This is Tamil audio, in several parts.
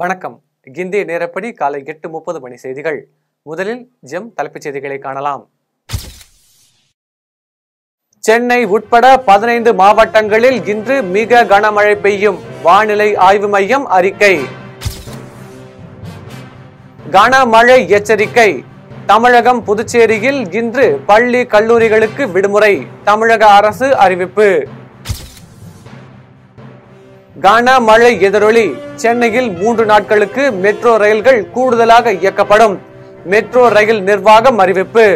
வணக்கம். இந்திய நேரப்படி காலை 8:30 மணி செய்திகள். முதலில் தலைப்புச் செய்திகளை காணலாம். சென்னை உட்பட 15 மாவட்டங்களில் இன்று மிக கனமழை பெய்யும், வானிலை ஆய்வு மையம் அறிக்கை. கனமழை எச்சரிக்கை. தமிழகம் புதுச்சேரியில் இன்று பள்ளி கல்லூரிகளுக்கு விடுமுறை, தமிழக அரசு அறிவிப்பு. கனமழை எதிரொலி. சென்னையில் 3 நாட்களுக்கு மெட்ரோ ரயில்கள் கூடுதலாக இயக்கப்படும், மெட்ரோ ரயில் நிர்வாகம் அறிவிப்பு.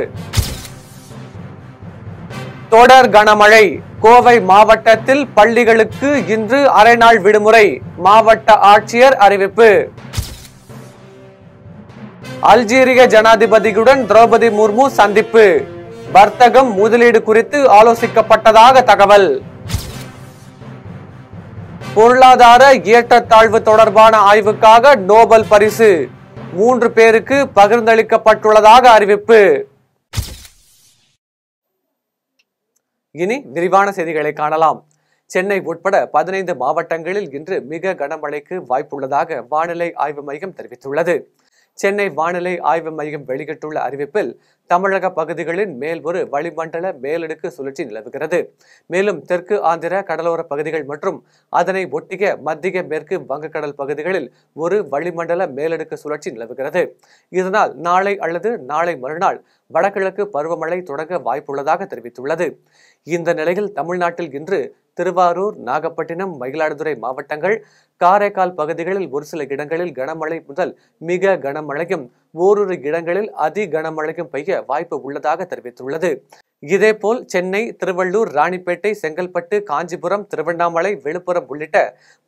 தொடர் கனமழை. கோவை மாவட்டத்தில் பள்ளிகளுக்கு இன்று அரை நாள் விடுமுறை, மாவட்ட ஆட்சியர் அறிவிப்பு. அல்ஜீரிய ஜனாதிபதியுடன் திரௌபதி முர்மு சந்திப்பு, வர்த்தகம் முதலீடு குறித்து ஆலோசிக்கப்பட்டதாக தகவல். பொருளாதார ஏற்றத்தாழ்வு தொடர்பான ஆய்வுக்காக நோபல் பரிசு 3 பேருக்கு பகிர்ந்தளிக்கப்பட்டுள்ளதாக அறிவிப்பு. இனி விரிவான செய்திகளை காணலாம். சென்னை உட்பட 15 மாவட்டங்களில் இன்று மிக கனமழைக்கு வாய்ப்புள்ளதாக வானிலை ஆய்வு மையம் தெரிவித்துள்ளது. சென்னை வானிலை ஆய்வு மையம் வெளியிட்டுள்ள அறிவிப்பில் தமிழக பகுதிகளின் மேல் ஒரு வளிமண்டல மேலடுக்கு சுழற்சி நிலவுகிறது. மேலும் தெற்கு ஆந்திர கடலோர பகுதிகள் மற்றும் அதனை ஒட்டிய மத்திய மேற்கு வங்கக்கடல் பகுதிகளில் ஒரு வளிமண்டல மேலடுக்கு சுழற்சி நிலவுகிறது. இதனால் நாளை அல்லது நாளை மறுநாள் வடகிழக்கு பருவமழை தொடங்க வாய்ப்புள்ளதாக தெரிவித்துள்ளது. இந்த நிலையில் தமிழ்நாட்டில் இன்று திருவாரூர், நாகப்பட்டினம், மயிலாடுதுறை மாவட்டங்கள், காரைக்கால் பகுதிகளில் ஒரு சில இடங்களில் கனமழை முதல் மிக கனமழையும், ஓரிரு இடங்களில் அதி கனமழையும் பெய்ய வாய்ப்பு உள்ளதாக தெரிவித்துள்ளது. இதேபோல் சென்னை, திருவள்ளூர், ராணிப்பேட்டை, செங்கல்பட்டு, காஞ்சிபுரம், திருவண்ணாமலை, விழுப்புரம் உள்ளிட்ட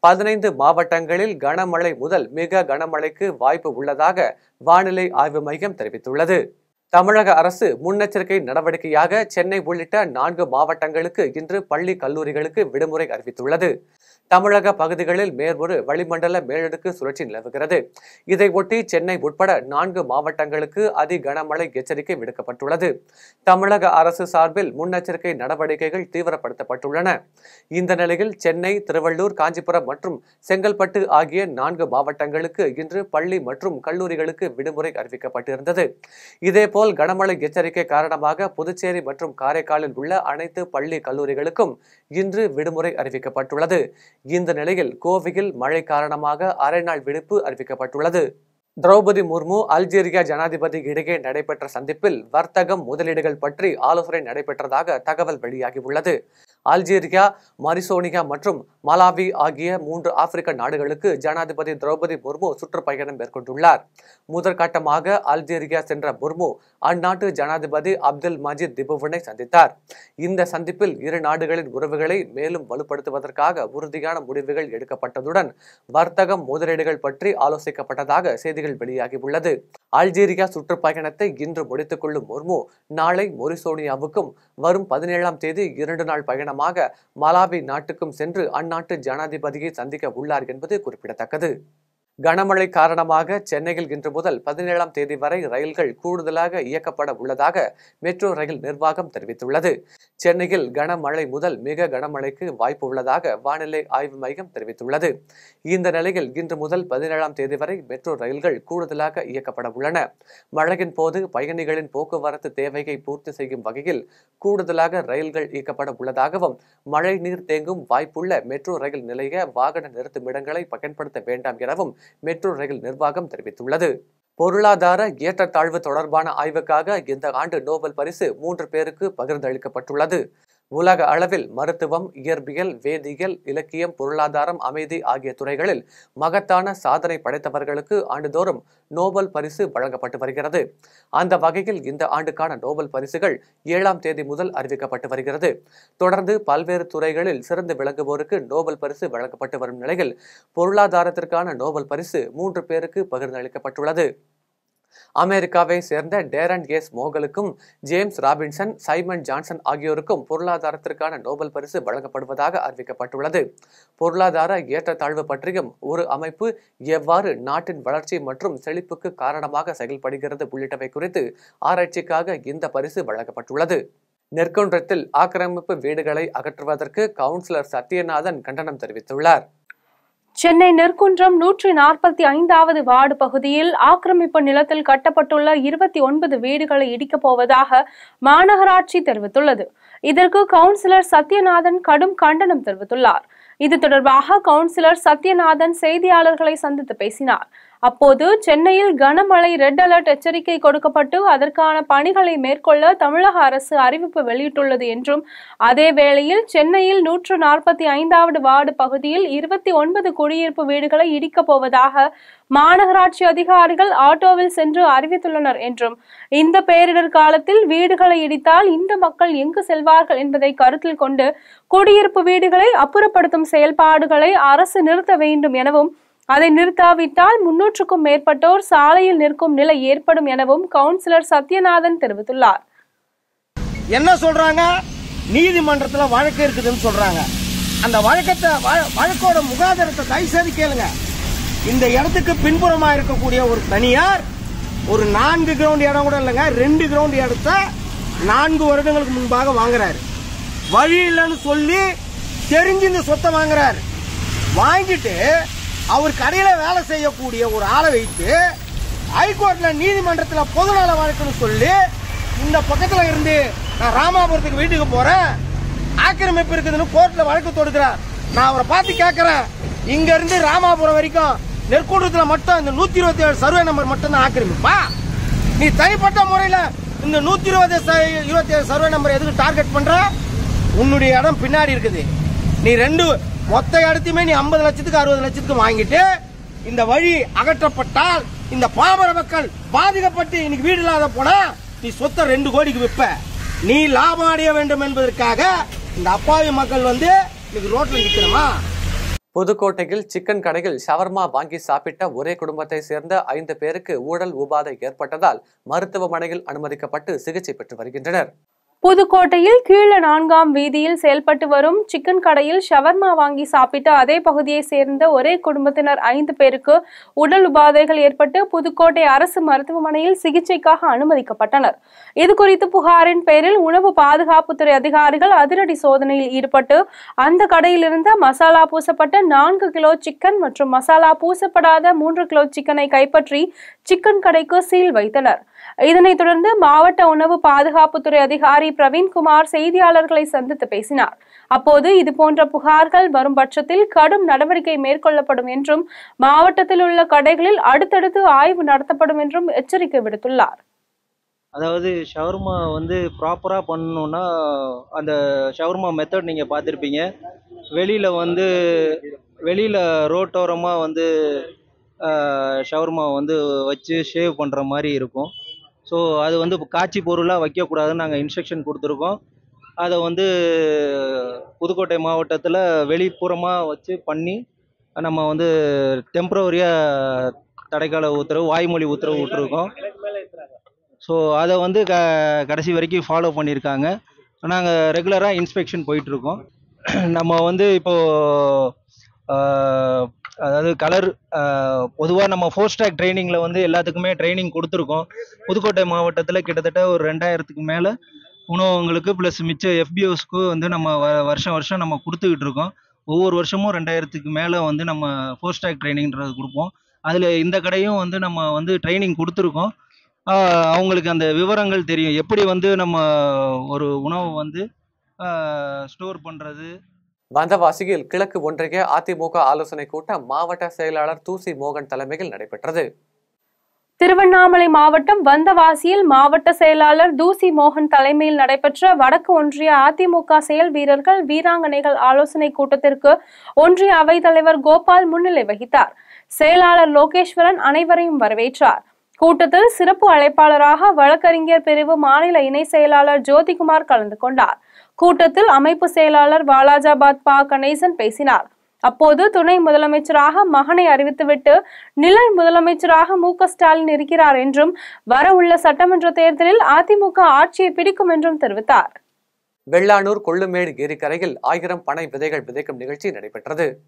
15 மாவட்டங்களில் கனமழை முதல் மிக கனமழைக்கு வாய்ப்பு உள்ளதாக வானிலை ஆய்வு மையம் தெரிவித்துள்ளது. தமிழக அரசு முன்னெச்சரிக்கை நடவடிக்கையாக சென்னை உள்ளிட்ட 4 மாவட்டங்களுக்கு இன்று பள்ளி கல்லூரிகளுக்கு விடுமுறை அறிவித்துள்ளது. தமிழக பகுதிகளில் மேற்பொரு வளிமண்டல மேலடுக்கு சுழற்சி நிலவுகிறது. இதையொட்டி சென்னை உட்பட 4 மாவட்டங்களுக்கு அதி கனமழை எச்சரிக்கை விடுக்கப்பட்டுள்ளது. தமிழக அரசு சார்பில் முன்னெச்சரிக்கை நடவடிக்கைகள் தீவிரப்படுத்தப்பட்டுள்ளன. இந்த நிலையில் சென்னை, திருவள்ளூர், காஞ்சிபுரம் மற்றும் செங்கல்பட்டு ஆகிய 4 மாவட்டங்களுக்கு இன்று பள்ளி மற்றும் கல்லூரிகளுக்கு விடுமுறை அறிவிக்கப்பட்டிருந்தது. இதேபோல் கனமழை எச்சரிக்கை காரணமாக புதுச்சேரி மற்றும் காரைக்காலில் உள்ள அனைத்து பள்ளி கல்லூரிகளுக்கும் இன்று விடுமுறை அறிவிக்கப்பட்டுள்ளது. இந்த நிலையில் கோவையில் மழை காரணமாக அரை நாள் விடுப்பு அறிவிக்கப்பட்டுள்ளது. திரௌபதி முர்மு, அல்ஜீரிய ஜனாதிபதி இடையே நடைபெற்ற சந்திப்பில் வர்த்தகம் முதலீடுகள் பற்றி ஆலோசனை நடைபெற்றதாக தகவல் வெளியாகியுள்ளது. அல்ஜீரியா, மரிசோனியா மற்றும் மலாவி ஆகிய 3 ஆப்பிரிக்க நாடுகளுக்கு ஜனாதிபதி திரௌபதி முர்மு சுற்றுப்பயணம் மேற்கொண்டுள்ளார். முதற்கட்டமாக அல்ஜீரியா சென்ற முர்மு அந்நாட்டு ஜனாதிபதி அப்துல் மஜீத் திபுவினை சந்தித்தார். இந்த சந்திப்பில் இரு நாடுகளின் உறவுகளை மேலும் வலுப்படுத்துவதற்காக உறுதியான முடிவுகள் எடுக்கப்பட்டதுடன் வர்த்தகம் முதலீடுகள் பற்றி ஆலோசிக்கப்பட்டதாக செய்திகள் வெளியாகியுள்ளது. அல்ஜீரியா சுற்றுப்பயணத்தை இன்று முடித்துக் கொள்ளும் முர்மு நாளை மொரிசோனியாவுக்கும் வரும் 17ஆம் தேதி 2 நாள் பயணமாக மலாவி நாட்டுக்கும் சென்று அந்நாட்டு ஜனாதிபதியை சந்திக்க உள்ளார் என்பது குறிப்பிடத்தக்கது. கனமழை காரணமாக சென்னையில் இன்று முதல் 17ஆம் தேதி வரை ரயில்கள் கூடுதலாக இயக்கப்பட உள்ளதாக மெட்ரோ ரயில் நிர்வாகம் தெரிவித்துள்ளது. சென்னையில் கனமழை முதல் மிக கனமழைக்கு வாய்ப்பு உள்ளதாக வானிலை ஆய்வு மையம் தெரிவித்துள்ளது. இந்த நிலையில் இன்று முதல் 17ஆம் தேதி வரை மெட்ரோ ரயில்கள் கூடுதலாக இயக்கப்பட உள்ளன. மழையின் போது பயணிகளின் போக்குவரத்து தேவையை பூர்த்தி செய்யும் வகையில் கூடுதலாக ரயில்கள் இயக்கப்பட உள்ளதாகவும் மழை நீர் தேங்கும் வாய்ப்புள்ள மெட்ரோ ரயில் நிலைய வாகன நிறுத்துமிடங்களை பயன்படுத்த வேண்டாம் எனவும் மெட்ரோ ரயில் நிர்வாகம் தெரிவித்துள்ளது. பொருளாதார ஏற்றத்தாழ்வு தொடர்பான ஆய்வுக்காக இந்த ஆண்டு நோபல் பரிசு 3 பேருக்கு பகிர்ந்தளிக்கப்பட்டுள்ளது. உலக அளவில் மருத்துவம், இயற்பியல், வேதியியல், இலக்கியம், பொருளாதாரம், அமைதி ஆகிய துறைகளில் மகத்தான சாதனை படைத்தவர்களுக்கு ஆண்டுதோறும் நோபல் பரிசு வழங்கப்பட்டு வருகிறது. அந்த வகையில் இந்த ஆண்டுக்கான நோபல் பரிசுகள் 7ஆம் தேதி முதல் அறிவிக்கப்பட்டு வருகிறது. தொடர்ந்து பல்வேறு துறைகளில் சிறந்து விளங்குவோருக்கு நோபல் பரிசு வழங்கப்பட்டு வரும் நிலையில் பொருளாதாரத்திற்கான நோபல் பரிசு 3 பேருக்கு பகிர்ந்தளிக்கப்பட்டுள்ளது. அமெரிக்காவை சேர்ந்த டேரன் எஸ் மோகலுக்கும் ஜேம்ஸ் ராபின்சன், சைமன் ஜான்சன் ஆகியோருக்கும் பொருளாதாரத்திற்கான நோபல் பரிசு வழங்கப்படுவதாக அறிவிக்கப்பட்டுள்ளது. பொருளாதார ஏற்றத்தாழ்வு பற்றியும் ஒரு அமைப்பு எவ்வாறு நாட்டின் வளர்ச்சி மற்றும் செழிப்புக்கு காரணமாக செயல்படுகிறது உள்ளிட்டவை குறித்து ஆராய்ச்சிக்காக இந்த பரிசு வழங்கப்பட்டுள்ளது. நெற்குன்றத்தில் ஆக்கிரமிப்பு வீடுகளை அகற்றுவதற்கு கவுன்சிலர் சத்யநாதன் கண்டனம் தெரிவித்துள்ளார். சென்னை நெற்குன்றம் 145வது வார்டு பகுதியில் ஆக்கிரமிப்பு நிலத்தில் கட்டப்பட்டுள்ள 29 வீடுகளை இடிக்கப் போவதாக மாநகராட்சி தெரிவித்துள்ளது. இதற்கு கவுன்சிலர் சத்யநாதன் கடும் கண்டனம் தெரிவித்துள்ளார். இது தொடர்பாக கவுன்சிலர் சத்யநாதன் செய்தியாளர்களை சந்தித்து பேசினார். அப்போது சென்னையில் கனமழை ரெட் அலர்ட் எச்சரிக்கை கொடுக்கப்பட்டு அதற்கான பணிகளை மேற்கொள்ள தமிழக அரசு அறிவிப்பு வெளியிட்டுள்ளது என்றும், அதே வேளையில் சென்னையில் 145வது வார்டு பகுதியில் 29 குடியிருப்பு வீடுகளை இடிக்கப் போவதாக மாநகராட்சி அதிகாரிகள் ஆட்டோவில் சென்று அறிவித்துள்ளனர் என்றும், இந்த பேரிடர் காலத்தில் வீடுகளை இடித்தால் இந்த மக்கள் எங்கு செல்வார்கள் என்பதை கருத்தில் கொண்டு குடியிருப்பு வீடுகளை அப்புறப்படுத்தும் செயல்பாடுகளை அரசு நிறுத்த வேண்டும் எனவும், அதை நிறுத்தாவிட்டால் 300க்கும் மேற்பட்டோர் சாலையில் நிற்கும் நிலை ஏற்படும் எனவும் கவுன்சிலர் சத்யநாதன் தெரிவித்துள்ளார். என்ன சொல்றாங்க? நீதிமன்றத்துல வழக்கு இருக்குதுன்னு சொல்றாங்க. அந்த வழக்கோட முகாதாரத்தை தயவுசெய்து கேளுங்க. இந்த இடத்துக்கு பின்புறமா இருக்கக்கூடிய ஒரு தனியார் ஒரு 4 கிரவுண்ட் இடம் கூட இல்லைங்க, 2 கிரவுண்ட் இடத்த 4 வருடங்களுக்கு முன்பாக வாங்குறாரு. வழி இல்லைன்னு சொல்லி தெரிஞ்சு இந்த சொத்தை வாங்குறாரு. வாங்கிட்டு அவர் கடையில வேலை செய்யக்கூடிய ஒரு ஆளை வைத்து ஹைகோர்ட்ல நீதிமன்றத்துல பொதுநல வழக்குன்னு சொல்லி இந்த பக்கத்துல இருந்து நான் ராமாபுரத்துக்கு வீட்டுக்கு போறேன், ஆக்கிரமிப்பு இருக்குதுன்னு கோர்ட்ல வழக்கு தொடுக்கிறார். நான் அவரை பார்த்து கேட்கிறேன், இங்க இருந்து ராமாபுரம் வரைக்கும் நெற்குன்றத்துல மட்டும் இந்த 127 சர்வே நம்பர் மட்டும் தான் ஆக்கிரமிப்பா? நீ தனிப்பட்ட முறையில இந்த 127 சர்வே நம்பர் எதுக்கு டார்கெட் பண்ற? உன்னுடைய இடம் பின்னாடி இருக்குது. நீ மொத்த இடத்தையுமே நீ 50 லட்சத்துக்கு 60 லட்சத்துக்கு வாங்கிட்டு இந்த வழி அகற்றப்பட்டால் இந்த பாமர மக்கள் பாதிக்கப்பட்டு இன்னைக்கு வீடு இல்லாத போனா நீ சொத்தை 2 கோடிக்கு விற்ப. நீ லாபம் அடைய வேண்டும் என்பதற்காக இந்த அப்பாவி மக்கள் இன்னைக்கு ரோட்ல நிக்கணுமா? புதுக்கோட்டையில் சிக்கன் கடையில் ஷவர்மா வாங்கி சாப்பிட்ட ஒரே குடும்பத்தை சேர்ந்த 5 பேருக்கு உடல் உபாதை ஏற்பட்டதால் மருத்துவமனையில் அனுமதிக்கப்பட்டு சிகிச்சை பெற்று வருகின்றனர். புதுக்கோட்டையில் கீழ 4ஆம் வீதியில் செயல்பட்டு வரும் சிக்கன் கடையில் ஷவர்மா வாங்கி சாப்பிட்ட அதே பகுதியை சேர்ந்த ஒரே குடும்பத்தினர் 5 பேருக்கு உடல் உபாதைகள் ஏற்பட்டு புதுக்கோட்டை அரசு மருத்துவமனையில் சிகிச்சைக்காக அனுமதிக்கப்பட்டனர். இதுகுறித்து புகாரின் பேரில் உணவு பாதுகாப்புத்துறை அதிகாரிகள் அதிரடி சோதனையில் ஈடுபட்டு அந்த கடையில் இருந்த மசாலா பூசப்பட்ட 4 கிலோ சிக்கன் மற்றும் மசாலா பூசப்படாத 3 கிலோ சிக்கனை கைப்பற்றி சிக்கன் கடைக்கு சீல் வைத்தனர். இதனைத் தொடர்ந்து மாவட்ட உணவு பாதுகாப்புத்துறை அதிகாரி பிரவீன்குமார் செய்தியாளர்களை சந்தித்து பேசினார். அப்போது இதுபோன்ற புகார்கள் வரும் பட்சத்தில் கடும் நடவடிக்கை மேற்கொள்ளப்படும் என்றும், மாவட்டத்தில் உள்ள கடைகளில் அடுத்தடுத்து ஆய்வு நடத்தப்படும் என்றும் எச்சரிக்கை விடுத்துள்ளார். அதாவது ஷவர்மா ப்ராப்பரா பண்ணணும்னா அந்த ஷவர்மா மெத்தட் நீங்க பார்த்துருப்பீங்க. வெளியில ரோட்டோரமா ஷவர்மா வச்சு ஷேவ் பண்ற மாதிரி இருக்கும். ஸோ அது காட்சி பொருளாக வைக்கக்கூடாதுன்னு நாங்கள் இன்ஸ்ட்ரக்ஷன் கொடுத்துருக்கோம். அதை புதுக்கோட்டை மாவட்டத்தில் வெளிப்புறமாக வச்சு பண்ணி நம்ம டெம்பரவரியாக தடைக்கால உத்தரவு, வாய்மொழி உத்தரவு விட்டுருக்கோம். ஸோ அதை கடைசி வரைக்கும் ஃபாலோ பண்ணியிருக்காங்க. நாங்கள் ரெகுலராக இன்ஸ்பெக்ஷன் போயிட்டுருக்கோம். நம்ம இப்போது அதாவது கலர் பொதுவாக நம்ம 4 ஸ்டாக் ட்ரைனிங்கில் எல்லாத்துக்குமே ட்ரைனிங் கொடுத்துருக்கோம். புதுக்கோட்டை மாவட்டத்தில் கிட்டத்தட்ட ஒரு 2000க்கு மேலே உணவகங்களுக்கு ப்ளஸ் மிச்ச FBOஸ்க்கு நம்ம வருஷம் நம்ம கொடுத்துக்கிட்டு இருக்கோம். ஒவ்வொரு வருஷமும் 2000க்கு மேலே நம்ம 4 ஸ்டாக் ட்ரைனிங்கிறது கொடுப்போம். அதில் இந்த கடையும் நம்ம ட்ரைனிங் கொடுத்துருக்கோம். அவங்களுக்கு அந்த விவரங்கள் தெரியும், எப்படி நம்ம ஒரு உணவு ஸ்டோர் பண்ணுறது. வந்தவாசியில் கிழக்கு ஒன்றிய அதிமுக ஆலோசனை கூட்டம் மாவட்ட செயலாளர் தூசி மோகன் தலைமையில் நடைபெற்றது. திருவண்ணாமலை மாவட்டம் வந்தவாசியில் மாவட்ட செயலாளர் தூசி மோகன் தலைமையில் நடைபெற்ற வடக்கு ஒன்றிய அதிமுக செயல் வீரர்கள் வீராங்கனைகள் ஆலோசனை கூட்டத்திற்கு ஒன்றிய அவைத் தலைவர் கோபால் முன்னிலை வகித்தார். செயலாளர் லோகேஸ்வரன் அனைவரையும் வரவேற்றார். கூட்டத்தில் சிறப்பு அழைப்பாளராக வழக்கறிஞர் பிரிவு மாநில இணை செயலாளர் ஜோதிகுமார் கலந்து கொண்டார். கூட்டத்தில் அமைப்பு செயலாளர் வாலாஜாபாத் பா கணேசன் பேசினார். அப்போது துணை முதலமைச்சராக மகனை அறிவித்துவிட்டு நிலை முதலமைச்சராக மு.க. ஸ்டாலின் இருக்கிறார் என்றும், வர உள்ள சட்டமன்ற தேர்தலில் அதிமுக ஆட்சியை பிடிக்கும் என்றும் தெரிவித்தார். வெள்ளானூர் கொள்ளுமேடு ஏரிக்கரையில் 1000 பனை விதைகள் விதைக்கும் நிகழ்ச்சி நடைபெற்றது.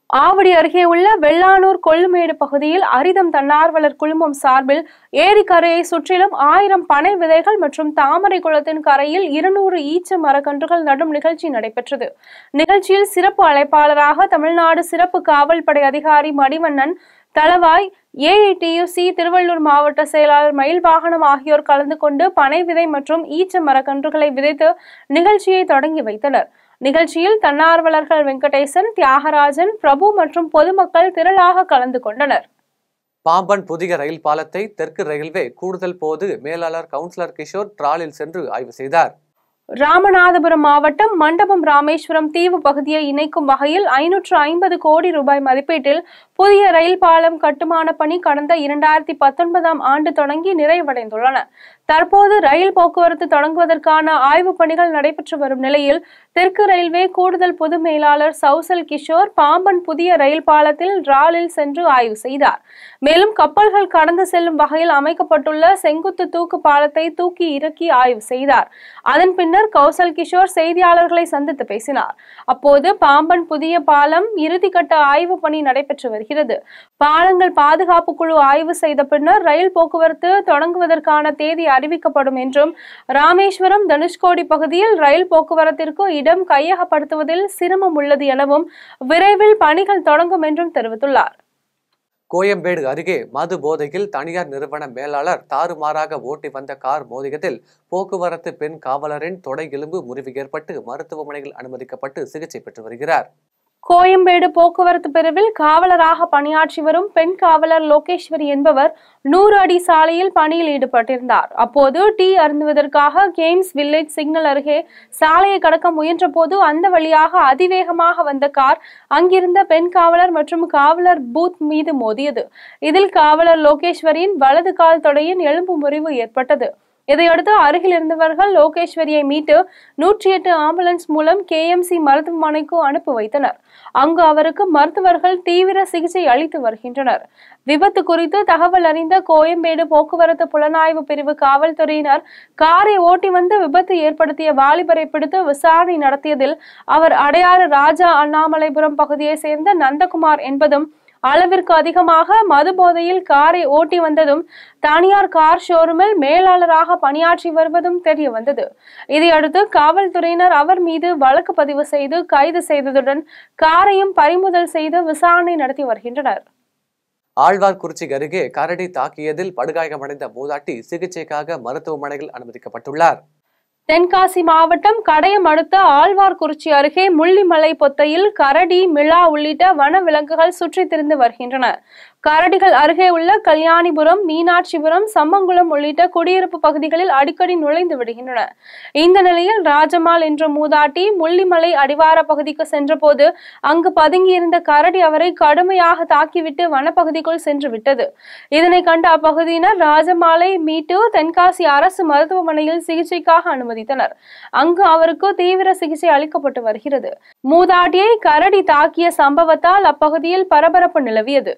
ஆவடி அருகே உள்ள வெள்ளானூர் கொள்ளுமேடு பகுதியில் அரிதம் தன்னார்வலர் குழுமம் சார்பில் ஏரிக்கரையை சுற்றிலும் 1000 பனை விதைகள் மற்றும் தாமரை குளத்தின் கரையில் 200 ஈச்ச மரக்கன்றுகள் நடும் நிகழ்ச்சி நடைபெற்றது. நிகழ்ச்சியில் சிறப்பு அழைப்பாளராக தமிழ்நாடு சிறப்பு காவல் படை அதிகாரி மணிவண்ணன், தளவாய், ஏஐடியுசி திருவள்ளூர் மாவட்ட செயலாளர் மயில்வாகனம் ஆகியோர் கலந்து கொண்டு பனை விதை மற்றும் ஈச்ச மரக்கன்றுகளை விதைத்து நிகழ்ச்சியை தொடங்கி வைத்தனர். நிகழ்ச்சியில் தன்னார்வலர்கள் வெங்கடேசன், தியாகராஜன், பிரபு மற்றும் பொதுமக்கள் திரளாக கலந்து கொண்டனர். பாம்பன் புதிய ரயில் பாலத்தை தெற்கு ரயில்வே கூடுதல் பொது மேலாளர் கவுன்சிலர் கிஷோர் டிராலில் சென்று ஆய்வு செய்தார். ராமநாதபுரம் மாவட்டம் மண்டபம் ராமேஸ்வரம் தீவு பகுதியை இணைக்கும் வகையில் 550 கோடி ரூபாய் மதிப்பீட்டில் புதிய ரயில் பாலம் கட்டுமான பணி கடந்த 2019ஆம் ஆண்டு தொடங்கி நிறைவடைந்துள்ளன. தற்போது ரயில் போக்குவரத்து தொடங்குவதற்கான ஆய்வுப் பணிகள் நடைபெற்று வரும் நிலையில் தெற்கு ரயில்வே கூடுதல் பொது மேலாளர் சௌசல் கிஷோர் பாம்பன் புதிய ரயில் பாலத்தில் டிராலில் சென்று ஆய்வு செய்தார். மேலும் கப்பல்கள் கடந்து செல்லும் வகையில் அமைக்கப்பட்டுள்ள செங்குத்து தூக்கு பாலத்தை தூக்கி இறக்கி ஆய்வு செய்தார். அதன் பின்னர் கௌசல் கிஷோர் செய்தியாளர்களை சந்தித்து பேசினார். அப்போது பாம்பன் புதிய பாலம் இறுதிக்கட்ட ஆய்வு பணி நடைபெற்று வருகிறது. பாலங்கள் பாதுகாப்பு குழு ஆய்வு செய்த பின்னர் ரயில் போக்குவரத்து தொடங்குவதற்கான தேதி அறிவிக்கப்படும் என்றும், ராமேஸ்வரம் தனுஷ்கோடி பகுதியில் ரயில் போக்குவரத்திற்கு இடம் கையகப்படுத்துவதில் சிரமம் உள்ளது எனவும் விரைவில் பணிகள் தொடங்கும் என்றும் தெரிவித்துள்ளார். கோயம்பேடு அருகே மது போதையில் தனியார் நிறுவன மேலாளர் தாறுமாறாக ஓட்டி வந்த கார் மோதியதில் போக்குவரத்து பெண் காவலரின் தொடை எலும்பு முறிவு ஏற்பட்டு மருத்துவமனையில் அனுமதிக்கப்பட்டு சிகிச்சை பெற்று வருகிறார். கோயம்பேடு போக்குவரத்து பிரிவில் காவலராக பணியாற்றி வரும் பெண் காவலர் லோகேஸ்வரி என்பவர் 100 அடி சாலையில் பணியில் ஈடுபட்டிருந்தார். அப்போது டீ அருந்துவதற்காக கேம்ஸ் வில்லேஜ் சிக்னல் அருகே சாலையை கடக்க முயன்ற போது அந்த வழியாக அதிவேகமாக வந்த கார் அங்கிருந்த பெண் காவலர் மற்றும் காவலர் பூத் மீது மோதியது. இதில் காவலர் லோகேஸ்வரியின் வலது கால் தொடையின் எலும்பு முறிவு ஏற்பட்டது. இதையடுத்து அருகில் இருந்தவர்கள் லோகேஸ்வரியை மீட்டு 108 ஆம்புலன்ஸ் மூலம் KMC மருத்துவமனைக்கு அனுப்பி வைத்தனர். அங்கு அவருக்கு மருத்துவர்கள் தீவிர சிகிச்சை அளித்து வருகின்றனர். விபத்து குறித்து தகவல் அறிந்த கோயம்பேடு போக்குவரத்து புலனாய்வு பிரிவு காவல்துறையினர் காரை ஓட்டி வந்து விபத்து ஏற்படுத்திய வாலிபரை பிடித்து விசாரணை நடத்தியதில் அவர் அடையாறு ராஜா அண்ணாமலைபுரம் பகுதியை சேர்ந்த நந்தகுமார் என்பதும், அளவிற்கு அதிகமாக மது போதையில் காரை ஓட்டி வந்ததும், தனியார் கார் ஷோரூமில் மேலாளராக பணியாற்றி வருவதும் தெரிய வந்தது. இதையடுத்து காவல்துறையினர் அவர் மீது வழக்கு பதிவு செய்து கைது செய்ததுடன் காரையும் பறிமுதல் செய்து விசாரணை நடத்தி வருகின்றனர். ஆழ்வார்குறிச்சி அருகே கரடி தாக்கியதில் படுகாயமடைந்த மூதாட்டி சிகிச்சைக்காக மருத்துவமனையில் அனுமதிக்கப்பட்டுள்ளார். தென்காசி மாவட்டம் கடையம் அடுத்த ஆழ்வார்குறிச்சி அருகே முள்ளிமலை பொத்தையில் கரடி, மிளா உள்ளிட்ட வன விலங்குகள் சுற்றி திரிந்து வருகின்றன. கரடிகள் அருகே உள்ள கல்யாணிபுரம், மீனாட்சிபுரம், சம்மங்குளம் உள்ளிட்ட குடியிருப்பு பகுதிகளில் அடிக்கடி நுழைந்து விடுகின்றன. இந்த நிலையில் ராஜம்மாள் என்ற மூதாட்டி முள்ளிமலை அடிவார பகுதிக்கு சென்றபோது அங்கு பதுங்கியிருந்த கரடி அவரை கடுமையாக தாக்கிவிட்டு வனப்பகுதிக்குள் சென்று விட்டது. இதனை கண்ட அப்பகுதியினர் ராஜம்மாளை மீட்டு தென்காசி அரசு மருத்துவமனையில் சிகிச்சைக்காக அனுமதித்தனர். அங்கு அவருக்கு தீவிர சிகிச்சை அளிக்கப்பட்டு வருகிறது. மூதாட்டியை கரடி தாக்கிய சம்பவத்தால் அப்பகுதியில் பரபரப்பு நிலவியது.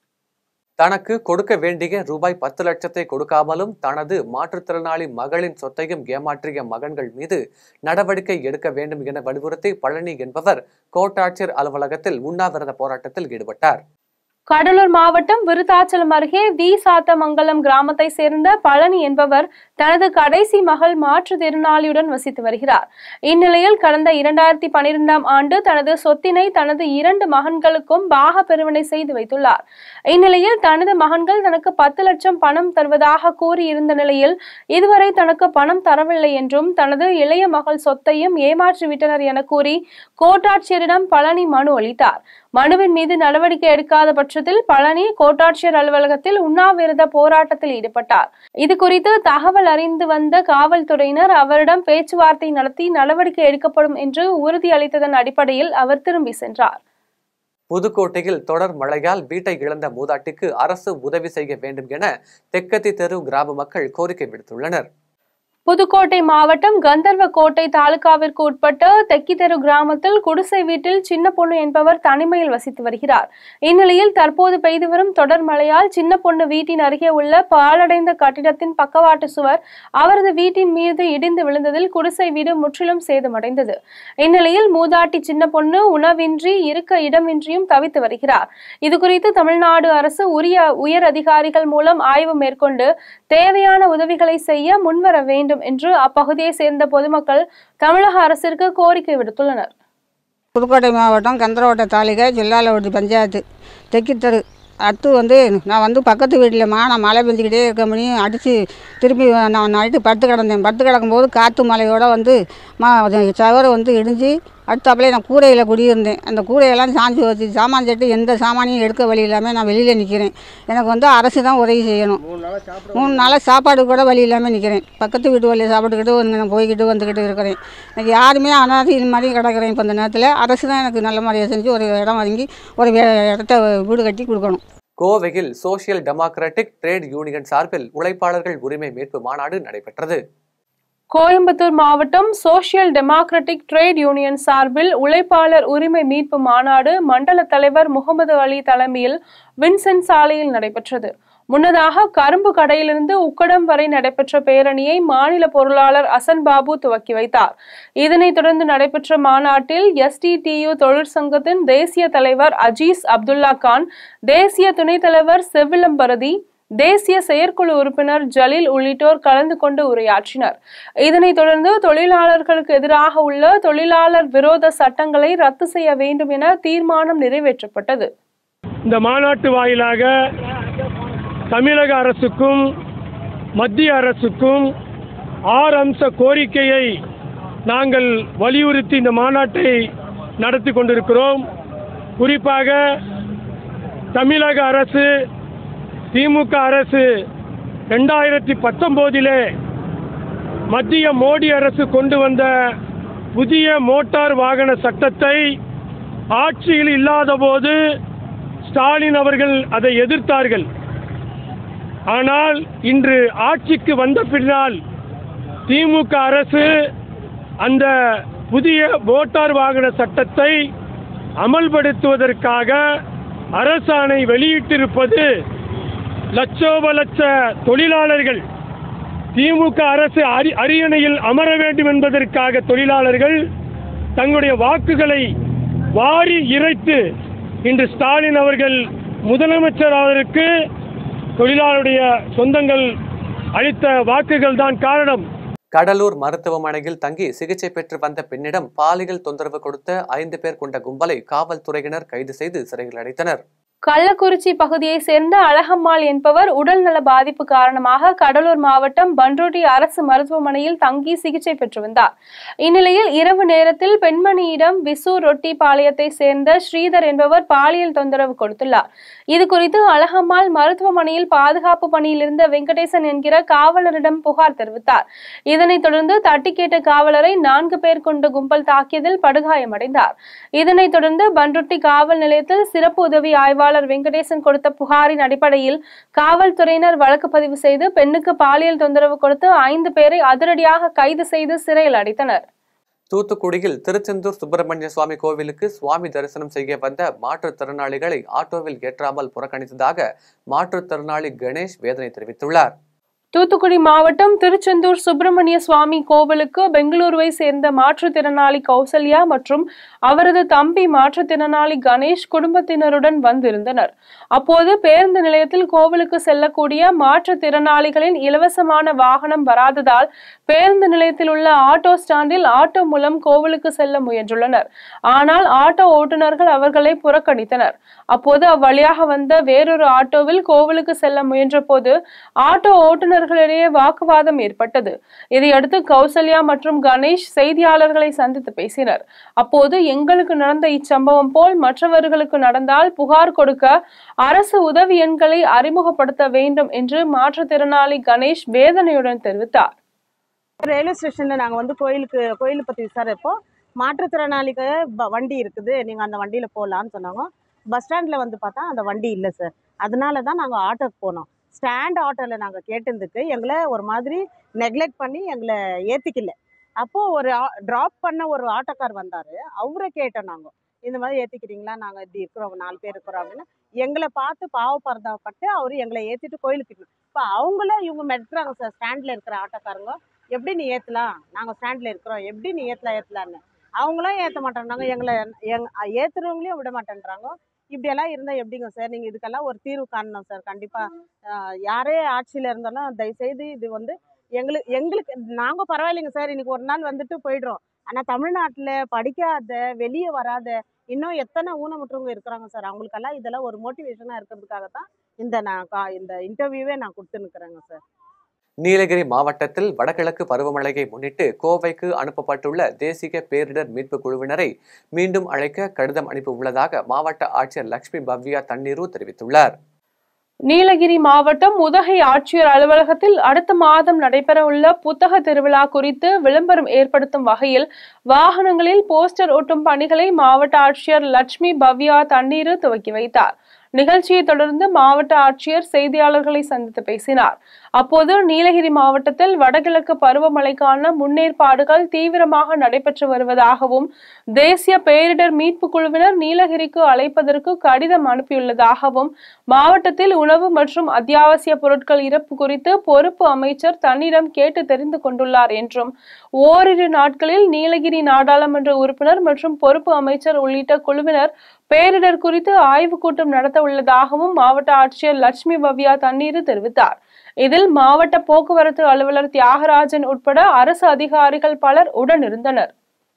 தனக்கு கொடுக்க வேண்டிய ரூபாய் 10 லட்சத்தை கொடுக்காமலும் தனது மாற்றுத்திறனாளி மகளின் சொத்தையும் ஏமாற்றிய மகன்கள் மீது நடவடிக்கை எடுக்க வேண்டும் என வலியுறுத்தி பழனி என்பவர் கோட்டாட்சியர் அலுவலகத்தில் உண்ணாவிரத போராட்டத்தில் ஈடுபட்டார். கடலூர் மாவட்டம் விருத்தாச்சலம் அருகே வி சாத்தமங்கலம் கிராமத்தை சேர்ந்த பழனி என்பவர் தனது கடைசி மகள் மாற்றுத்திறனாளியுடன் வசித்து வருகிறார். இந்நிலையில் கடந்த 2012ஆம் ஆண்டு தனது சொத்தினை தனது 2 மகன்களுக்கும் பாக பிரிவினை செய்து வைத்துள்ளார். இந்நிலையில் தனது மகன்கள் தனக்கு 10 லட்சம் பணம் தருவதாக கூறியிருந்த நிலையில் இதுவரை தனக்கு பணம் தரவில்லை என்றும் தனது இளைய மகள் சொத்தையும் ஏமாற்றிவிட்டனர் என கூறி கோட்டாட்சியரிடம் பழனி மனு அளித்தார். மனுவின் மீது நடவடிக்கை எடுக்காத பட்சத்தில் பழனி கோட்டாட்சியர் அலுவலகத்தில் உண்ணாவிரத போராட்டத்தில் ஈடுபட்டார். இது குறித்து தகவல் அறிந்து வந்த காவல்துறையினர் அவரிடம் பேச்சுவார்த்தை நடத்தி நடவடிக்கை எடுக்கப்படும் என்று உறுதியளித்ததன் அடிப்படையில் அவர் திரும்பி சென்றார். புதுக்கோட்டையில் தொடர் மழையால் வீட்டை இழந்த மூதாட்டிக்கு அரசு உதவி செய்ய வேண்டும் என தெக்கத்தி தெரு கிராம மக்கள் கோரிக்கை விடுத்துள்ளனர். புதுக்கோட்டை மாவட்டம் கந்தர்வக்கோட்டை தாலுகாவிற்கு உட்பட்ட தெக்கித்தெரு கிராமத்தில் குடிசை வீட்டில் சின்ன பொண்ணு என்பவர் தனிமையில் வசித்து வருகிறார். இந்நிலையில் தற்போது பெய்து வரும் தொடர் மழையால் சின்ன பொண்ணு வீட்டின் அருகே உள்ள பாழடைந்த கட்டிடத்தின் பக்கவாட்டு சுவர் அவரது வீட்டின் மீது இடிந்து விழுந்ததில் குடிசை வீடு முற்றிலும் சேதமடைந்தது. இந்நிலையில் மூதாட்டி சின்ன பொண்ணு உணவின்றி இருக்க இடமின்றியும் தவித்து வருகிறார். இதுகுறித்து தமிழ்நாடு அரசு உயர் அதிகாரிகள் மூலம் ஆய்வு மேற்கொண்டு தேவையான உதவிகளை செய்ய முன்வர வேண்டும் என்று அப்பகுதியை சேர்ந்த பொதுமக்கள் தமிழக அரசிற்கு கோரிக்கை விடுத்துள்ளனர். புதுக்கோட்டை மாவட்டம் கந்தரவட்ட தாலுகா ஜில்லாலவட்டி பஞ்சாயத்து தெக்கித்தெரு அடுத்து நான் பக்கத்து வீட்டில் நான் மழை பெஞ்சிக்கிட்டே இருக்க முடியும் அடித்து திரும்பி நான் நைட்டு படுத்து கிடக்கும்போது காற்று மழையோடு சவரை இடிஞ்சு அடுத்தாப்புலேயே நான் கூரையில் குடியிருந்தேன். அந்த கூரையெல்லாம் சாஞ்சு வச்சு சாமான் செட்டு எந்த சாமானையும் எடுக்க வழி இல்லாமல் நான் வெளியில் நிற்கிறேன். எனக்கு அரசு தான் உதவி செய்யணும். 3 நாளாக சாப்பாடு கூட வழி இல்லாமல் நிற்கிறேன். பக்கத்து வீட்டு வழியை சாப்பிட்டுக்கிட்டு நான் போய்கிட்டு வந்துக்கிட்டு இருக்கிறேன். எனக்கு யாருமே அனாதை இது மாதிரி கிடக்கிறேன். இப்போ இந்த நேரத்தில் அரசு தான் எனக்கு நல்ல மாதிரியாக செஞ்சு ஒரு இடம் வாங்கி ஒரு இடத்த வீடு கட்டி கொடுக்கணும். கோவையில் சோசியல் டெமோக்ராட்டிக் ட்ரேட் யூனியன் சார்பில் உழைப்பாளர்கள் உரிமை மீட்பு மாநாடு நடைபெற்றது. கோயம்புத்தூர் மாவட்டம் சோசியல் டெமோக்ராட்டிக் ட்ரேட் யூனியன் சார்பில் உழைப்பாளர் உரிமை மீட்பு மாநாடு மண்டல தலைவர் முகமது அலி தலைமையில் வின்சென்ட் சாலையில் நடைபெற்றது. முன்னதாக கரும்பு கடையிலிருந்து உக்கடம் வரை நடைபெற்ற பேரணியை மாநில பொருளாளர் அசன் பாபு துவக்கி வைத்தார். இதனைத் தொடர்ந்து நடைபெற்ற மாநாட்டில் STTU தொழிற்சங்கத்தின் தேசிய தலைவர் அஜீஸ் அப்துல்லா கான், தேசிய துணைத் தலைவர் செவ்விளம்பரதி, தேசிய செயற்குழு உறுப்பினர் ஜலீல் உள்ளிட்டோர் கலந்து கொண்டு உரையாற்றினர். இதனைத் தொடர்ந்து தொழிலாளர்களுக்கு எதிராக உள்ள தொழிலாளர் விரோத சட்டங்களை ரத்து செய்ய வேண்டும் என தீர்மானம் நிறைவேற்றப்பட்டது. இந்த மாநாட்டு வாயிலாக தமிழக அரசுக்கும் மத்திய அரசுக்கும் 6 அம்ச கோரிக்கையை நாங்கள் வலியுறுத்தி இந்த மாநாட்டை நடத்தி கொண்டிருக்கிறோம். குறிப்பாக தமிழக அரசு திமுக அரசு 2019 மத்திய மோடி அரசு கொண்டு வந்த புதிய மோட்டார் வாகன சட்டத்தை ஆட்சியில் இல்லாத போது ஸ்டாலின் அவர்கள் அதை எதிர்த்தார்கள். ஆனால் இன்று ஆட்சிக்கு வந்த பின்னால் திமுக அரசு அந்த புதிய மோட்டார் வாகன சட்டத்தை அமல்படுத்துவதற்காக அரசாணை வெளியிட்டிருப்பது லட்சோப லட்ச தொழிலாளர்கள் திமுக அரசு அரியணையில் அமர வேண்டும் என்பதற்காக தொழிலாளர்கள் தங்களுடைய வாக்குகளை வாரி இறைத்து இன்று ஸ்டாலின் அவர்கள் முதலமைச்சராவதற்கு தொழிலாளருடைய சொந்தங்கள் அளித்த வாக்குகள் தான் காரணம். கடலூர் மருத்துவமனையில் தங்கி சிகிச்சை பெற்று வந்த பெண்ணிடம் பாலியல் தொந்தரவு கொடுத்த 5 பேர் கொண்ட கும்பலை காவல்துறையினர் கைது செய்து சிறையில் அடைத்தனர். கள்ளக்குறிச்சி பகுதியை சேர்ந்த அழகம்மாள் என்பவர் உடல்நல பாதிப்பு காரணமாக கடலூர் மாவட்டம் பண்ருட்டி அரசு மருத்துவமனையில் தங்கி சிகிச்சை பெற்று வந்தார். இந்நிலையில் இரவு நேரத்தில் பெண்மணியிடம் விசூர் ரொட்டி பாளையத்தை சேர்ந்த ஸ்ரீதர் என்பவர் பாலியல் தொந்தரவு கொடுத்துள்ளார். இதுகுறித்து அழகம்மாள் மருத்துவமனையில் பாதுகாப்பு பணியில் இருந்த வெங்கடேசன் என்கிற காவலரிடம் புகார் தெரிவித்தார். இதனைத் தொடர்ந்து தட்டி கேட்ட காவலரை 4 பேர் கொண்ட கும்பல் தாக்கியதில் படுகாயமடைந்தார். இதனைத் தொடர்ந்து பண்ருட்டி காவல் நிலையத்தில் சிறப்பு உதவி ஆய்வாளர் வெங்கடேசன் கொடுத்த புகாரின் அடிப்படையில் காவல்துறையினர் வழக்கு பதிவு செய்து பெண்ணுக்கு பாலியல் தொந்தரவு கொடுத்து 5 பேரை அதிரடியாக கைது செய்து சிறையில் அடைத்தனர். தூத்துக்குடியில் திருச்செந்தூர் சுப்பிரமணிய சுவாமி கோவிலுக்கு சுவாமி தரிசனம் செய்ய வந்த மாற்றுத்திறனாளிகளை ஆட்டோவில் ஏற்றாமல் புறக்கணித்ததாக மாற்றுத்திறனாளி கணேஷ் வேதனை தெரிவித்துள்ளார். தூத்துக்குடி மாவட்டம் திருச்செந்தூர் சுப்பிரமணிய சுவாமி கோவிலுக்கு பெங்களூருவை சேர்ந்த மாற்றுத்திறனாளி கௌசல்யா மற்றும் அவரது தம்பி மாற்றுத்திறனாளி கணேஷ் குடும்பத்தினருடன் வந்திருந்தனர். அப்போது பேருந்து நிலையத்தில் கோவிலுக்கு செல்லக்கூடிய மாற்றுத்திறனாளிகளின் இலவசமான வாகனம் வராததால் பேருந்து நிலையத்தில் உள்ள ஆட்டோ ஸ்டாண்டில் ஆட்டோ மூலம் கோவிலுக்கு செல்ல முயன்றுள்ளனர். ஆனால் ஆட்டோ ஓட்டுநர்கள் அவர்களை புறக்கணித்தனர். அப்போது அவ்வழியாக வந்த வேறொரு ஆட்டோவில் கோவிலுக்கு செல்ல முயன்ற போது ஆட்டோ ஓட்டுநர்களிடையே வாக்குவாதம் ஏற்பட்டது. இதையடுத்து கௌசல்யா மற்றும் கணேஷ் செய்தியாளர்களை சந்தித்து பேசினர். அப்போது எங்களுக்கு நடந்த இச்சம்பவம் போல் மற்றவர்களுக்கு நடந்தால் புகார் கொடுக்க அரசு உதவி எண்களை அறிமுகப்படுத்த வேண்டும் என்று மாற்றுத்திறனாளி கணேஷ் வேதனையுடன் தெரிவித்தார். ரயில்வே ஸ்டேஷன்ல நாங்க கோயிலை பத்தி விசாரிப்போம். மாற்றுத்திறனாளிக்கு வண்டி இருக்குது, நீங்க அந்த வண்டியில போகலான்னு சொன்னாங்க. பஸ் ஸ்டாண்ட்ல பார்த்தா அந்த வண்டி இல்லை சார். அதனால தான் நாங்கள் ஆட்டோக்கு போனோம். ஸ்டாண்ட் ஆட்டோவில் நாங்கள் கேட்டதுக்கு எங்களை ஒரு மாதிரி நெக்லெக்ட் பண்ணி எங்களை ஏற்றிக்கல. அப்போது ஒரு ட்ராப் பண்ண ஒரு ஆட்டோக்கார் வந்தார். அவரை கேட்டோம் நாங்கள், இந்த மாதிரி ஏற்றிக்கிறீங்களா, நாங்கள் இப்படி இருக்கிறோம் 4 பேர் இருக்கிறோம் அப்படின்னு. எங்களை பார்த்து பாவப்பட்டு அவர் எங்களை ஏற்றிட்டு கோயிலுக்கு. இப்போ அவங்களும் இவங்க மெட்டுறாங்க சார், ஸ்டாண்டில் இருக்கிற ஆட்டோக்காரங்க, எப்படி நீ ஏற்றலாம், நாங்கள் ஸ்டாண்டில் இருக்கிறோம், எப்படி நீ ஏற்றலான்னு. அவங்களும் ஏற்ற மாட்டேன்றாங்க, எங்களை ஏற்றுறவங்களையும் விட மாட்டேன்றாங்க. இப்படியெல்லாம் இருந்தால் எப்படிங்க சார்? நீங்கள் இதுக்கெல்லாம் ஒரு தீர்வு காணணும் சார் கண்டிப்பாக. யாரே ஆட்சியில் இருந்தாலும் தயவுசெய்து இது வந்து எங்களுக்கு நாங்கள் பரவாயில்லைங்க சார், இன்னைக்கு ஒரு நாள் வந்துட்டு போயிடுறோம். ஆனால் தமிழ்நாட்டில் படிக்காத வெளியே வராத இன்னும் எத்தனை ஊனமுற்றவங்க இருக்கிறாங்க சார். அவங்களுக்கெல்லாம் இதெல்லாம் ஒரு மோட்டிவேஷனாக இருக்கிறதுக்காக தான் இந்த இன்டர்வியூவே நான் கொடுத்துன்னுக்குறேங்க சார். நீலகிரி மாவட்டத்தில் வடகிழக்கு பருவமழையை முன்னிட்டு கோவைக்கு அனுப்பப்பட்டுள்ள தேசிய பேரிடர் மீட்பு குழுவினரை மீண்டும் அழைக்க கடிதம் அனுப்பி உள்ளதாக மாவட்ட ஆட்சியர் லட்சுமி பவ்யா தண்ணீரு தெரிவித்துள்ளார். நீலகிரி மாவட்டம் உதகை ஆட்சியர் அலுவலகத்தில் அடுத்த மாதம் நடைபெறவுள்ள புத்தக திருவிழா குறித்து விளம்பரம் ஏற்படுத்தும் வகையில் வாகனங்களில் போஸ்டர் ஒட்டும் பணிகளை மாவட்ட ஆட்சியர் லட்சுமி பவ்யா தண்ணீரு துவக்கி வைத்தார். நிகழ்ச்சியை தொடர்ந்து மாவட்ட ஆட்சியர் செய்தியாளர்களை சந்தித்து பேசினார். அப்போது நீலகிரி மாவட்டத்தில் வடகிழக்கு பருவமழைக்கான முன்னேற்பாடுகள் தீவிரமாக நடைபெற்று வருவதாகவும் தேசிய பேரிடர் மீட்பு குழுவினர் நீலகிரிக்கு அழைப்பதற்கு கடிதம் அனுப்பியுள்ளதாகவும் மாவட்டத்தில் உணவு மற்றும் அத்தியாவசிய பொருட்கள் இறப்பு குறித்து பொறுப்பு அமைச்சர் தன்னிடம் கேட்டு தெரிந்து கொண்டுள்ளார் என்றும் ஓரிரு நாட்களில் நீலகிரி நாடாளுமன்ற உறுப்பினர் மற்றும் பொறுப்பு அமைச்சர் உள்ளிட்ட குழுவினர் பேரிடர் குறித்து ஆய்வுக் கூட்டம் நடத்த உள்ளதாகவும் மாவட்ட ஆட்சியர் லட்சுமி பவ்யா தண்ணீரு தெரிவித்தார். இதில் மாவட்ட போக்குவரத்து அலுவலர் தியாகராஜன் உட்பட அரசு அதிகாரிகள் பலர் உடனிருந்தனர்.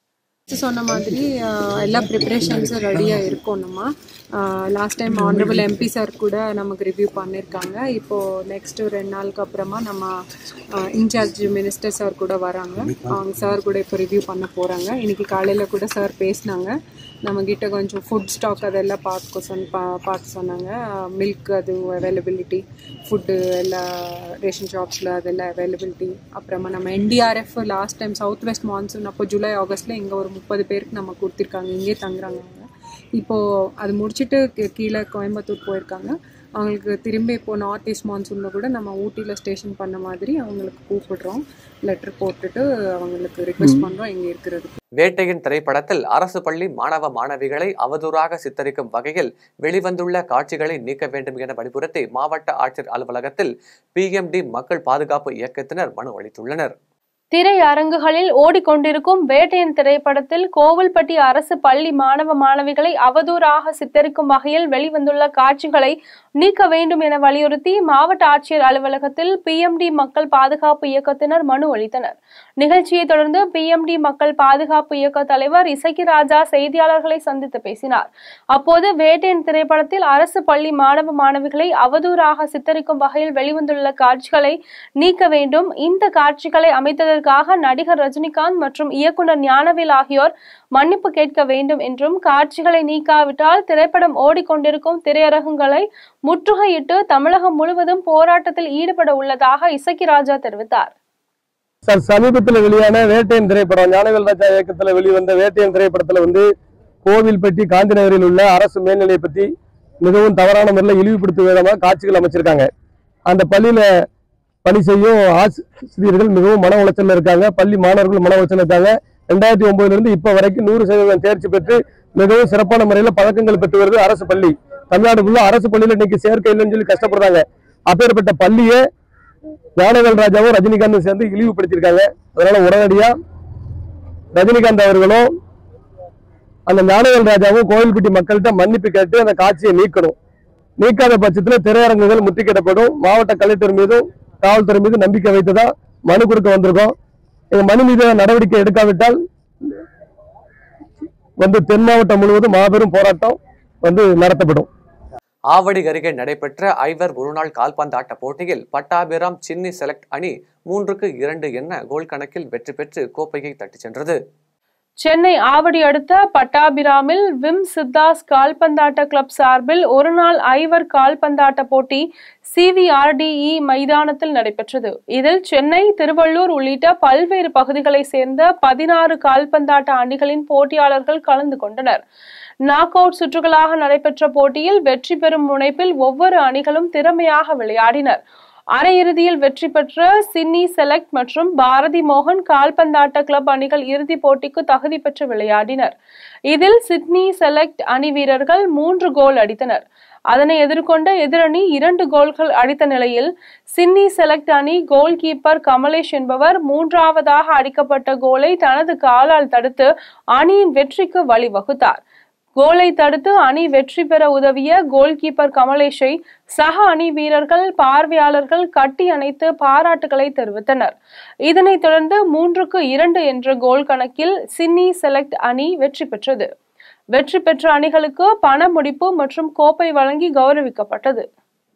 சொன்ன மாதிரி எல்லா ப்ரிப்ரேஷன்ஸும் ரெடியாக இருக்கும். நம்ம last time honourable MP sir கூட நமக்கு ரிவ்யூ பண்ணியிருக்காங்க. இப்போது நெக்ஸ்ட் 2 நாளுக்கு அப்புறமா நம்ம இன்சார்ஜ் மினிஸ்டர் சார் கூட வராங்க. அவங்க சார் கூட இப்போ ரிவ்யூ பண்ண போகிறாங்க. இன்றைக்கி காலையில் கூட சார் பேசினாங்க. நம்மக்கிட்ட கொஞ்சம் ஃபுட் ஸ்டாக் அதெல்லாம் பார்க்க சொன்னாங்க. மில்க் அது அவைலபிலிட்டி, ஃபுட்டு எல்லா ரேஷன் ஷாப்ஸில் அதெல்லாம் அவைலபிலிட்டி. அப்புறமா நம்ம NDRF last time south west monsoon அப்போ ஜூலை ஆகஸ்ட்டில் இங்கே ஒரு 30 பேருக்கு நம்ம கொடுத்துருக்காங்க. இங்கே தங்குறாங்க அவங்க. இப்போது அது முடிச்சுட்டு கீழே கோயம்புத்தூர் போயிருக்காங்க. அவங்களுக்கு திரும்பி இப்போது நார்த் ஈஸ்ட் மான்சூனில் கூட நம்ம ஊட்டியில் ஸ்டேஷன் பண்ண மாதிரி அவங்களுக்கு கூப்பிடுறோம். லெட்டர் போட்டுட்டு அவங்களுக்கு ரிக்வெஸ்ட் பண்ணுறோம் இங்கே இருக்கிறது. வேட்டையின் திரைப்படத்தில் அரசு பள்ளி மாணவ மாணவிகளை அவதூறாக சித்தரிக்கும் வகையில் வெளிவந்துள்ள காட்சிகளை நீக்க வேண்டும் என வலியுறுத்தி மாவட்ட ஆட்சியர் அலுவலகத்தில் PMD மக்கள் பாதுகாப்பு இயக்கத்தினர் மனு அளித்துள்ளனர். திரையரங்குகளில் ஓடிக்கொண்டிருக்கும் வேட்டையன் திரைப்படத்தில் கோவில்பட்டி அரசு பள்ளி மாணவ மாணவிகளை அவதூறாக சித்தரிக்கும் வகையில் வெளிவந்துள்ள காட்சிகளை நீக்க வேண்டும் என வலியுறுத்தி மாவட்ட ஆட்சியர் அலுவலகத்தில் PMD மக்கள் பாதுகாப்பு இயக்கத்தினர் மனு அளித்தனர். நிகழ்ச்சியை தொடர்ந்து PMD மக்கள் பாதுகாப்பு இயக்க தலைவர் இசக்கிராஜா செய்தியாளர்களை சந்தித்து பேசினார். அப்போது வேட்டையன் திரைப்படத்தில் அரசு பள்ளி மாணவ மாணவிகளை அவதூறாக சித்தரிக்கும் வகையில் வெளிவந்துள்ள காட்சிகளை நீக்க வேண்டும். இந்த காட்சிகளை அமைத்ததற்காக நடிகர் ரஜினிகாந்த் மற்றும் இயக்குனர் ஞானவேல் ஆகியோர் மன்னிப்பு கேட்க வேண்டும் என்றும், காட்சிகளை நீக்காவிட்டால் திரைப்படம் ஓடிக்கொண்டிருக்கும் திரையரங்குகளை முற்றுகையிட்டு தமிழகம் முழுவதும் போராட்டத்தில் ஈடுபட உள்ளதாக இசக்கிராஜா தெரிவித்தார். சமீபத்தில் வெளியான வேட்டையன் திரைப்படம், ஞானவேல் ராஜா இயக்கத்தில் வெளிவந்த வேட்டையன் திரைப்படத்தில் கோவில்பட்டி காந்தி நகரில் உள்ள அரசு மேல்நிலையை பற்றி மிகவும் தவறான முறையில் இழிவுபடுத்தும் விதமாக காட்சிகள் அமைச்சிருக்காங்க. அந்த பள்ளியில பணி செய்யும் ஆசிரியர்கள் மிகவும் மன உளைச்சல் இருக்காங்க. பள்ளி மாணவர்கள் மன உளைச்சல் இருக்காங்க. 2009 இப்ப வரைக்கும் 100% தேர்ச்சி பெற்று மிகவும் சிறப்பான முறையில் பதக்கங்கள் பெற்று வருது அரசு பள்ளி. தமிழ்நாடுக்குள்ள அரசு பள்ளியில இன்னைக்கு சேர்க்கை இல்லைன்னு சொல்லி கஷ்டப்படுறாங்க. அப்பேற்பட்ட பள்ளியை ஞானவேல் ராஜாவும் ரஜினிகாந்தும் சேர்ந்து இழிவுபடுத்தியிருக்காங்க. அதனால உடனடியா ரஜினிகாந்த் அவர்களும் அந்த ஞானவேல் ராஜாவும் கோவில்பட்டி மக்கள்கிட்ட மன்னிப்பு கேட்டு அந்த காட்சியை நீக்கணும். நீக்காத பட்சத்தில் திரையரங்குகள் முற்றுகையிடப்படும். மாவட்ட கலெக்டர் மீதும் காவல்துறை மீது நம்பிக்கை வைத்துதான் மனு கொடுக்க வந்திருக்கோம். எங்க மனு மீது நடவடிக்கை எடுக்காவிட்டால் தென் மாவட்டம் முழுவதும் மாபெரும் போராட்டம் நடத்தப்படும். ஆவடி அருகே நடைபெற்ற ஐவர் ஒருநாள் கால்பந்தாட்ட போட்டியில் பட்டாபிராம் சின்னி செலக்ட் அணி 3-2 என கோல் கணக்கில் வெற்றி பெற்று கோப்பையை தட்டிச் சென்றது. சென்னை ஆவடி அடுத்த பட்டாபிராமில் விம் சித்தாஸ் கால்பந்தாட்ட கிளப் சார்பில் ஒருநாள் ஐவர் கால்பந்தாட்ட போட்டி CVRDE மைதானத்தில் நடைபெற்றது. இதில் சென்னை, திருவள்ளூர் உள்ளிட்ட பல்வேறு பகுதிகளை சேர்ந்த 16 கால்பந்தாட்ட அணிகளின் போட்டியாளர்கள் கலந்து கொண்டனர். நாக் அவுட் சுற்றுகளாக நடைபெற்ற போட்டியில் வெற்றி பெறும் முனைப்பில் ஒவ்வொரு அணிகளும் திறமையாக விளையாடினர். அரையிறுதியில் வெற்றி பெற்ற சிட்னி செலக்ட் மற்றும் பாரதி மோகன் கால்பந்தாட்ட கிளப் அணிகள் இறுதிப் போட்டிக்கு தகுதி பெற்று விளையாடினர். இதில் சிட்னி செலக்ட் அணி வீரர்கள் 3 கோல் அடித்தனர். அதனை எதிர்கொண்ட எதிரணி 2 கோல்கள் அடித்த நிலையில் சிட்னி செலக்ட் அணி கோல் கீப்பர் கமலேஷ் என்பவர் 3ஆவதாக அடிக்கப்பட்ட கோலை தனது காலால் தடுத்து அணியின் வெற்றிக்கு வழிவகுத்தார். கோலை தடுத்து அணி வெற்றி பெற உதவிய கோல் கீப்பர் கமலேஷை சக அணி வீரர்கள், பார்வையாளர்கள் கட்டி அணைத்து பாராட்டுகளை தெரிவித்தனர். இதனைத் தொடர்ந்து 3-2 என்ற கோல் கணக்கில் சிட்னி செலக்ட் அணி வெற்றி பெற்றது. வெற்றி பெற்ற அணிகளுக்கு பண முடிப்பு மற்றும் கோப்பை வழங்கி கௌரவிக்கப்பட்டது.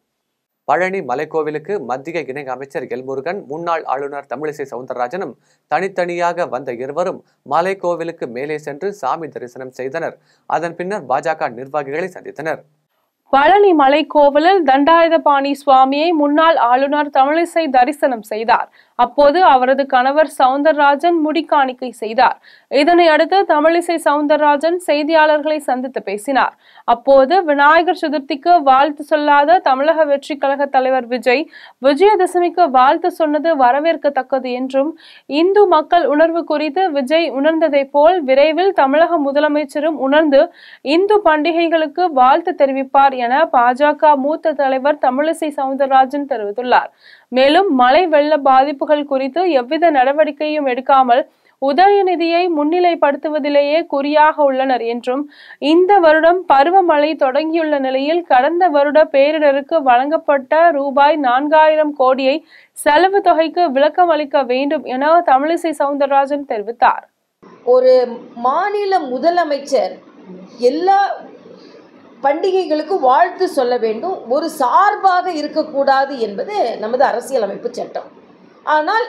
பழனி மலைக்கோவிலுக்கு மத்திய இணை அமைச்சர் எல் முருகன், முன்னாள் ஆளுநர் தமிழிசை சவுந்தரராஜனும் தனித்தனியாக வந்த இருவரும் மலைக்கோவிலுக்கு மேலே சென்று சாமி தரிசனம் செய்தனர். அதன் பின்னர் பாஜக நிர்வாகிகளை சந்தித்தனர். பழனி மலை கோவிலில் தண்டாயுதபாணி சுவாமியை முன்னாள் ஆளுநர் தமிழிசை தரிசனம் செய்தார். அப்போது அவரது கணவர் சவுந்தரராஜன் முடிக்காணிக்கை செய்தார். இதனை அடுத்து தமிழிசை சவுந்தரராஜன் செய்தியாளர்களை சந்தித்து பேசினார். அப்போது விநாயகர் சதுர்த்திக்கு வாழ்த்து சொல்லாத தமிழக வெற்றி கழக தலைவர் விஜய், விஜயதசமிக்கு வாழ்த்து சொன்னது வரவேற்கத்தக்கது என்றும், இந்து மக்கள் உணர்வு குறித்து விஜய் உணர்ந்ததை போல் விரைவில் தமிழக முதலமைச்சரும் உணர்ந்து இந்து பண்டிகைகளுக்கு வாழ்த்து தெரிவிப்பார் என பாஜக மூத்த தலைவர் தமிழிசை சவுந்தரராஜன் தெரிவித்துள்ளார். மேலும் மழை வெள்ள பாதிப்புகள் குறித்து எவ்வித நடவடிக்கையும் எடுக்காமல் உதயநிதியை முன்னிலைப்படுத்துவதிலேயே குறியாக உள்ளனர் என்றும், இந்த வருடம் பருவமழை தொடங்கியுள்ள நிலையில் கடந்த வருட பேரிடருக்கு வழங்கப்பட்ட ரூபாய் 4000 கோடியை செலவு தொகைக்கு விளக்கம் அளிக்க வேண்டும் என தமிழிசை சவுந்தரராஜன் தெரிவித்தார். ஒரு மாநில முதலமைச்சர் எல்லா பண்டிகைகளுக்கு வாழ்த்து சொல்ல வேண்டும், ஒரு சார்பாக இருக்கக்கூடாது என்பது நமது அரசியலமைப்பு சட்டம். ஆனால்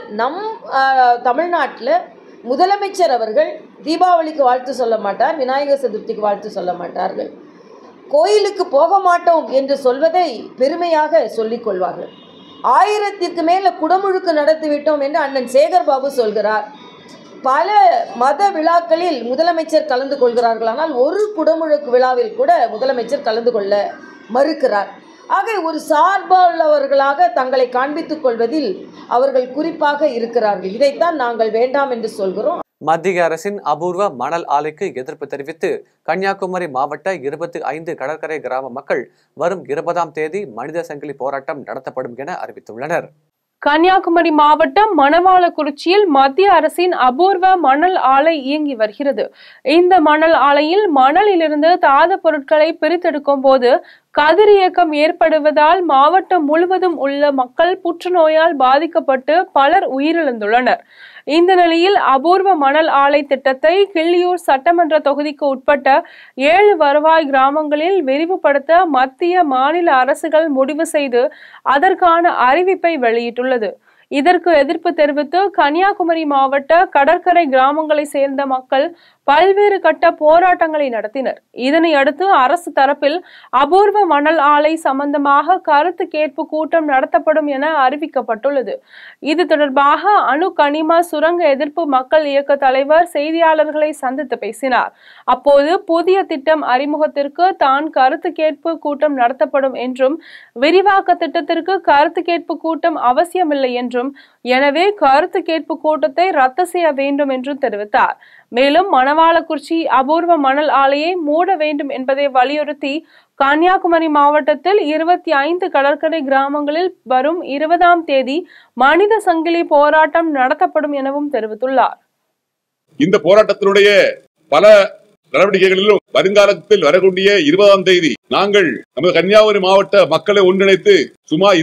தமிழ்நாட்டில் முதலமைச்சர் அவர்கள் தீபாவளிக்கு வாழ்த்து சொல்ல மாட்டார், விநாயகர் சதுர்த்திக்கு வாழ்த்து சொல்ல மாட்டார்கள். கோயிலுக்கு போக மாட்டோம் என்று சொல்வதை பெருமையாக சொல்லிக் கொள்வார்கள். 1000க்கு மேலே குடமுழுக்கு நடத்திவிட்டோம் என்று அண்ணன் சேகர் பாபு சொல்கிறார். பல மத விழாக்களில் முதலமைச்சர் கலந்து கொள்கிறார்கள். ஆனால் ஒரு குடமுழுக்கு விழாவில் கூட முதலமைச்சர் கலந்து கொள்ள மறுக்கிறார். ஆக ஒரு சார்புள்ளவர்களாக தங்களை காண்பித்துக் கொள்வதில் அவர்கள் குறிப்பாக இருக்கிறார்கள். இதைத்தான் நாங்கள் வேண்டாம் என்று சொல்கிறோம். மத்திய அரசின் அபூர்வ மணல் ஆலைக்கு எதிர்ப்பு தெரிவித்து கன்னியாகுமரி மாவட்ட 25 கடற்கரை கிராம மக்கள் வரும் 20ஆம் தேதி மனித சங்கிலி போராட்டம் நடத்தப்படும் என அறிவித்துள்ளனர். கன்னியாகுமரி மாவட்டம் மணவாளக்குறிச்சியில் மத்திய அரசின் அபூர்வ மணல் ஆலை இயங்கி வருகிறது. இந்த மணல் ஆலையில் மணலிலிருந்து தாது பொருட்களை பிரித்தெடுக்கும் போது கதிரியக்கம் ஏற்படுவதால் மாவட்டம் முழுவதும் உள்ள மக்கள் புற்றுநோயால் பாதிக்கப்பட்டு பலர் உயிரிழந்துள்ளனர். இந்த நிலையில் அபூர்வ மணல் ஆலை திட்டத்தை கிள்ளியூர் சட்டமன்ற தொகுதிக்கு உட்பட்ட 7 வருவாய் கிராமங்களில் விரிவுபடுத்த மத்திய மாநில அரசுகள் முடிவு செய்து அதற்கான அறிவிப்பை வெளியிட்டுள்ளது. இதற்கு எதிர்ப்பு தெரிவித்து கன்னியாகுமரி மாவட்ட கடற்கரை கிராமங்களை சேர்ந்த மக்கள் பல்வேறு கட்ட போராட்டங்களை நடத்தினர். இதனை அடுத்து அரசு தரப்பில் அபூர்வ மணல் ஆலை சம்பந்தமாக கருத்து கேட்பு கூட்டம் நடத்தப்படும் என அறிவிக்கப்பட்டுள்ளது. இது தொடர்பாக அணு கனிம சுரங்க எதிர்ப்பு மக்கள் இயக்க தலைவர் செய்தியாளர்களை சந்தித்து பேசினார். அப்போது புதிய திட்டம் அறிமுகத்திற்கு தான் கருத்து கேட்பு கூட்டம் நடத்தப்படும் என்றும், விரிவாக்க திட்டத்திற்கு கருத்து கேட்பு கூட்டம் அவசியமில்லை என்றும், எனவே கருத்து கேட்பு கூட்டத்தை ரத்து செய்ய வேண்டும் என்றும் தெரிவித்தார். மேலும் மணவாளக்குறிச்சி அபூர்வ மணல் ஆலையை மூட வேண்டும் என்பதை வலியுறுத்தி கன்னியாகுமரி மாவட்டத்தில் 25 கடற்கரை கிராமங்களில் வரும் 20ஆம் தேதி மனித சங்கிலி போராட்டம் நடத்தப்படும் எனவும் தெரிவித்துள்ளார். இந்த போராட்டத்தினுடைய பல நடவடிக்கைகளிலும் வருங்காலத்தில் வரக்கூடிய 20ஆம் தேதி நாங்கள் நமது கன்னியாகுமரி மாவட்ட மக்களை ஒன்றிணைத்து சுமார்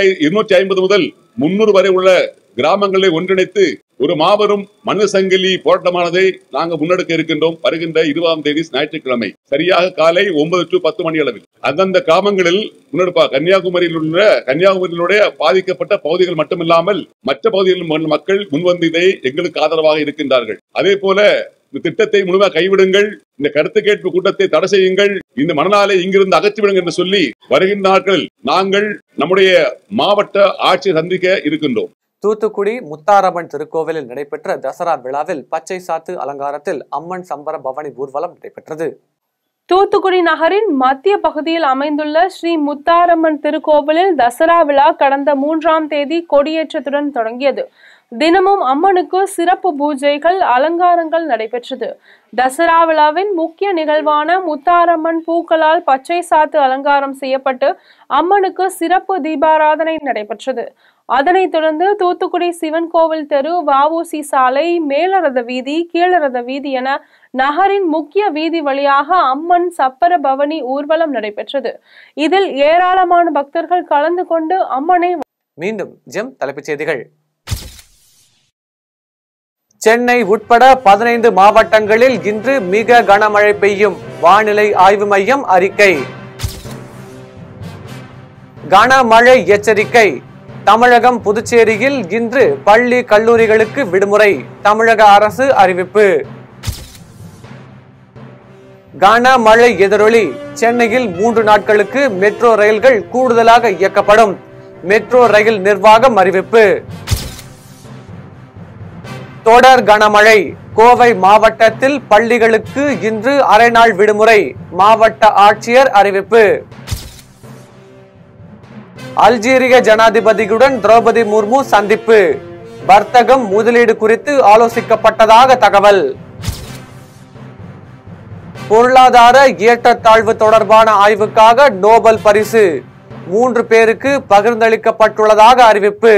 250 முதல் 300 வரை உள்ள கிராமங்களை ஒன்றிணைத்து ஒரு மாபெரும் மனித சங்கிலி போராட்டமானதை நாங்கள் முன்னெடுக்க இருக்கின்றோம். வருகின்ற 20ஆம் தேதி ஞாயிற்றுக்கிழமை சரியாக காலை 9 to 10 மணி அளவில் அந்தந்த கிராமங்களில் முன்னெடுப்பாக கன்னியாகுமரியிலுடைய பாதிக்கப்பட்ட பகுதிகள் மட்டுமில்லாமல் மற்ற பகுதிகளில் மக்கள் முன்வந்து இதை எங்களுக்கு ஆதரவாக இருக்கின்றார்கள். அதே போல இந்த திட்டத்தை முழுமையாக கைவிடுங்கள், இந்த கருத்து கேட்பு கூட்டத்தை தடை செய்யுங்கள், இந்த மணலாலை இங்கிருந்து அகற்றிவிடுங்கள் என்று சொல்லி வருகின்ற நாட்கள் நாங்கள் நம்முடைய மாவட்ட ஆட்சியை சந்திக்க இருக்கின்றோம். தூத்துக்குடி முத்தாரம்மன் திருக்கோவிலில் நடைபெற்ற தசரா விழாவில் பச்சை சாத்து அலங்காரத்தில் அம்மன் சம்பர பவனி ஊர்வலம் நடைபெற்றது. தூத்துக்குடி நகரின் மத்திய பகுதியில் அமைந்துள்ள ஸ்ரீ முத்தாரம்மன் திருக்கோவிலில் தசரா விழா கடந்த 3ஆம் தேதி கொடியேற்றத்துடன் தொடங்கியது. தினமும் அம்மனுக்கு சிறப்பு பூஜைகள், அலங்காரங்கள் நடைபெற்றது. தசரா விழாவின் முக்கிய நிகழ்வான முத்தாரம்மன் பூக்களால் பச்சை சாத்து அலங்காரம் செய்யப்பட்டு அம்மனுக்கு சிறப்பு தீபாராதனை நடைபெற்றது. அதனைத் தொடர்ந்து தூத்துக்குடி சிவன் கோவில் தெரு, வஉசி சாலை, மேலரத வீதி, கீழரத வீதி என நகரின் முக்கிய வீதி வழியாக அம்மன் சப்பர பவனி ஊர்வலம் நடைபெற்றது. இதில் ஏராளமான பக்தர்கள் கலந்து கொண்டு அம்மனை. மீண்டும் ஜெம் தலைப்புச் செய்திகள். சென்னை உட்பட 15 மாவட்டங்களில் இன்று மிக கனமழை பெய்யும், வானிலை ஆய்வு மையம் அறிக்கை. கனமழை எச்சரிக்கை. தமிழகம், புதுச்சேரியில் இன்று பள்ளி கல்லூரிகளுக்கு விடுமுறை, தமிழக அரசு அறிவிப்பு. கனமழை எதிரொலி. சென்னையில் 3 நாட்களுக்கு மெட்ரோ ரயில்கள் கூடுதலாக இயக்கப்படும், மெட்ரோ ரயில் நிர்வாகம் அறிவிப்பு. தொடர் கனமழை. கோவை மாவட்டத்தில் பள்ளிகளுக்கு இன்று அரை நாள் விடுமுறை, மாவட்ட ஆட்சியர் அறிவிப்பு. அல்ஜீரிய ஜனாதிபதியுடன் திரௌபதி முர்மு சந்திப்பு, வர்த்தகம், முதலீடு குறித்து ஆலோசிக்கப்பட்டதாக தகவல். பொருளாதார ஏற்றத்தாழ்வு தொடர்பான ஆய்வுக்காக நோபல் பரிசு 3 பேருக்கு பகிர்ந்தளிக்கப்பட்டுள்ளதாக அறிவிப்பு.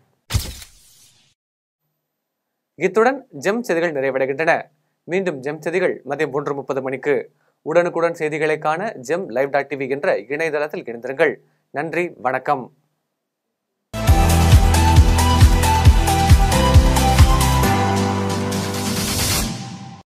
இத்துடன் ஜெம் செய்திகள் நிறைவடைகின்றன. மீண்டும் ஜெம் செய்திகள் மதியம் 1:30 மணிக்கு. உடனுக்குடன் செய்திகளை காண GEM live.tv என்ற இணையதளத்தில் இணைந்திருங்கள். நன்றி, வணக்கம்.